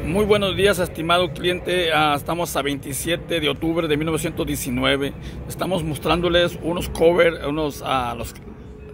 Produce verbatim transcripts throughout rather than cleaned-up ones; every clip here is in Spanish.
Muy buenos días, estimado cliente. Uh, estamos a veintisiete de octubre de mil novecientos diecinueve. Estamos mostrándoles unos covers, unos a uh, los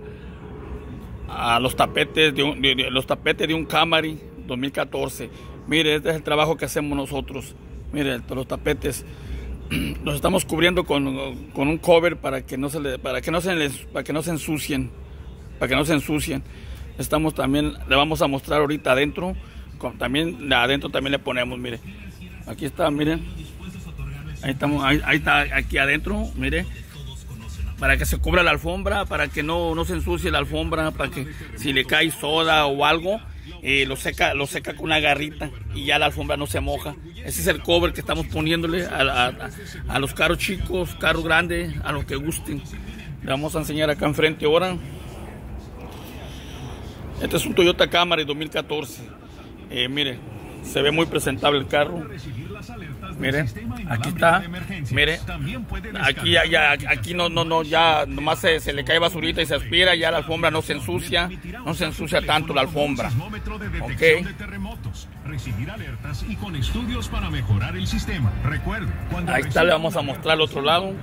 a uh, los tapetes de, un, de, de los tapetes de un Camry dos mil catorce. Mire, este es el trabajo que hacemos nosotros. Mire, los tapetes los estamos cubriendo con, con un cover para que no se le, para que no se les, para que no se ensucien, para que no se ensucien. Estamos también, le vamos a mostrar ahorita adentro. También adentro también le ponemos, mire, aquí está, miren, ahí estamos, ahí, ahí está, aquí adentro, mire, para que se cubra la alfombra, para que no, no se ensucie la alfombra, para que si le cae soda o algo, eh, lo seca, lo seca con una garrita y ya la alfombra no se moja. Ese es el cover que estamos poniéndole a, a, a los carros chicos, carros grandes, a los que gusten. Le vamos a enseñar acá enfrente ahora. Este es un Toyota Camry dos mil catorce. Eh, mire, se ve muy presentable el carro. Mire, aquí está. Mire, aquí ya, ya aquí no, no, no, ya nomás se, se le cae basurita y se aspira. Ya la alfombra no se ensucia, no se ensucia tanto la alfombra. Ok. Ahí está, le vamos a mostrar al otro lado.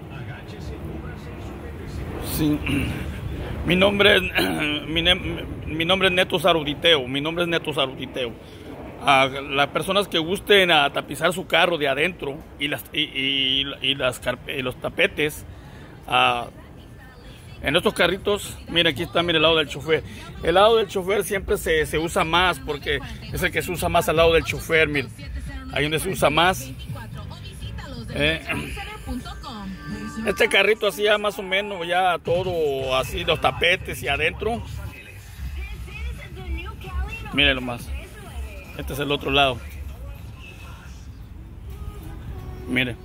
Sí. Mi nombre es mi, mi nombre es Neto Zaruditeo. Mi nombre es Neto Zaruditeo. A las personas que gusten a tapizar su carro de adentro y las y, y, y las y los tapetes, a, en estos carritos, mire, aquí está, mire, el lado del chofer. El lado del chofer siempre se, se usa más porque es el que se usa más al lado del chofer. Mire, ahí donde se usa más. Eh, Este carrito así ya más o menos, ya todo así, los tapetes y adentro. Mírenlo más. Este es el otro lado. Mire.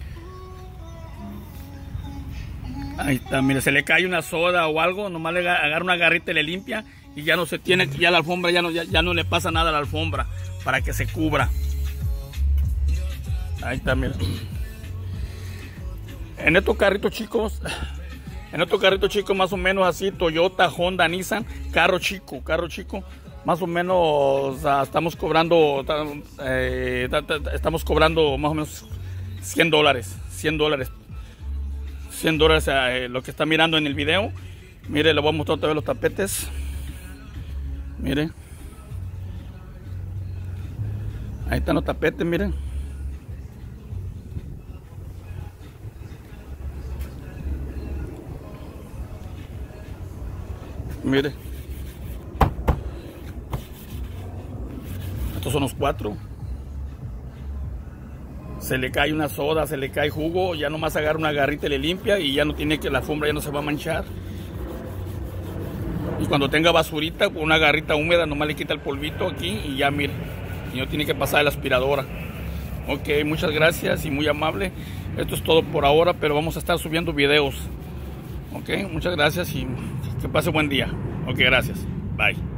Ahí está, mire, se le cae una soda o algo, nomás le agarra una garrita y le limpia y ya no se tiene, ya la alfombra ya no, ya, ya no le pasa nada a la alfombra para que se cubra. Ahí está, mire. En estos carritos chicos, en estos carritos chicos más o menos así, Toyota, Honda, Nissan, carro chico, carro chico, más o menos o sea, estamos cobrando, eh, estamos cobrando más o menos cien dólares, cien dólares, cien dólares eh, lo que está mirando en el video. Mire, le voy a mostrar otra vez los tapetes. Mire, ahí están los tapetes, miren. Mire, estos son los cuatro. Se le cae una soda, se le cae jugo, ya nomás agarra una garrita y le limpia y ya no tiene que, la alfombra ya no se va a manchar. Y cuando tenga basurita, con una garrita húmeda nomás le quita el polvito aquí y ya, mire, y no tiene que pasar la aspiradora. Ok, muchas gracias y muy amable. Esto es todo por ahora, pero vamos a estar subiendo videos. Ok, muchas gracias y que pase buen día. Ok, gracias. Bye.